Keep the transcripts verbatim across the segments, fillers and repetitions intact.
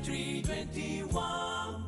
Century twenty-one.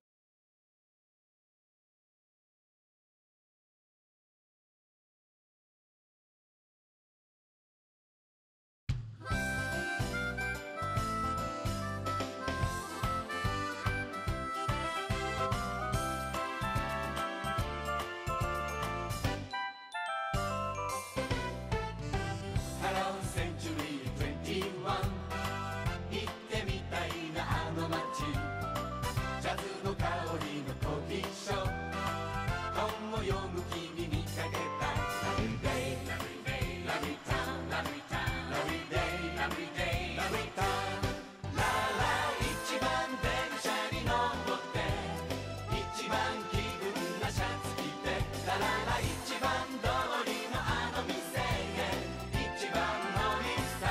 Hello Century twenty-one 行ってみたいなあの街ジャズの香りのコーヒーショップ本を読む君見かけた Lovely day, lovely day, lovely town, lovely town, lovely day, lovely day, lovely town ララ一番電車に乗って一番気分なシャツ着てラララ一番通りのあの店一番のいいさ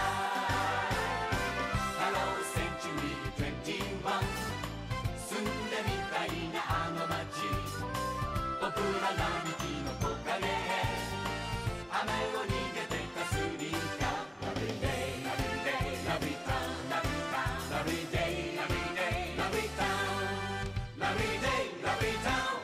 Hello Century twenty-one 住んでみたいなあの街僕ら並木の木陰へ雨を逃げてたスリーカー Lovely day, lovely day, lovely town, lovely town, lovely day, lovely day, lovely town, lovely day, lovely town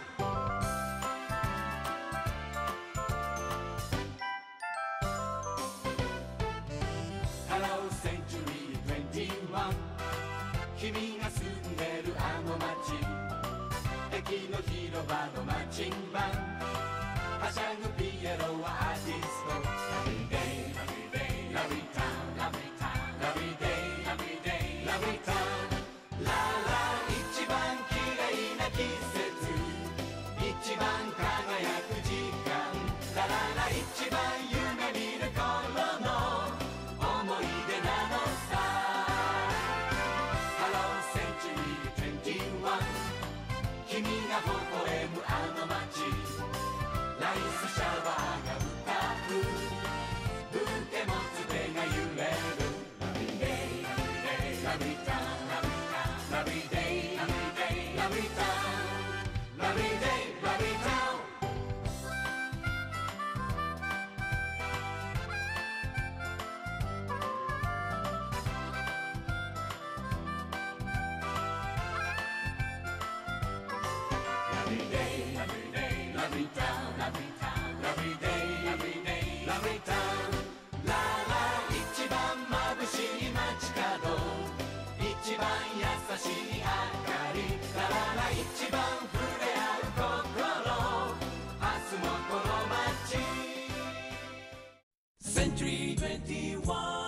Hello Century twenty-one 君が住んでるあの街駅の広場のマチンバンはしゃぐピエロはアーティスト Lovely day, lovely day, lovely town, lovely town, lovely day, lovely day, lovely town ララ一番綺麗な季節一番輝く時間ラララ一番夢見る頃の思い出なのさ Hello Century twenty-one 君が微笑むあの街ライスシャワーが歌うブーケ持つ手が揺れる Lovely day, lovely day, lovely town, lovely day, lovely day, lovely town, lovely day, lovely town Lovely day, lovely day, lovely town, lovely town, lovely day, lovely day, lovely town ララ一番眩しい街角一番優しい明かりラララ一番触れ合う心明日もこの街 Century twenty-one.